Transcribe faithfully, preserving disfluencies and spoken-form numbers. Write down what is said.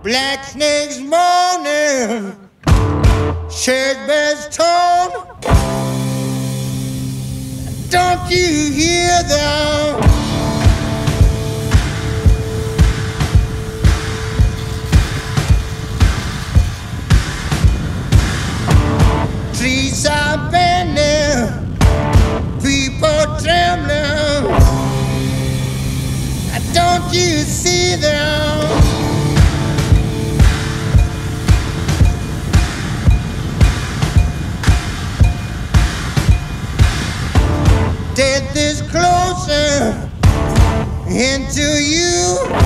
Black snakes moaning, church bells tone. Don't you hear them? Trees are bending, people trembling. Don't you see them? Death is closer into you.